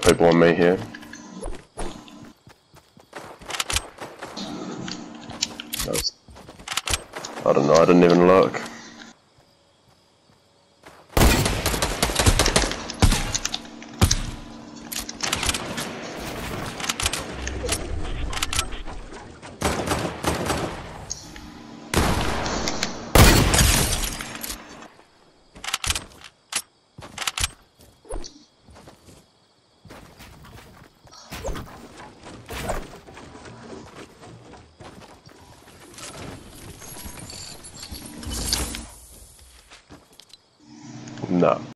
people on me here. I don't know, I didn't even look. No.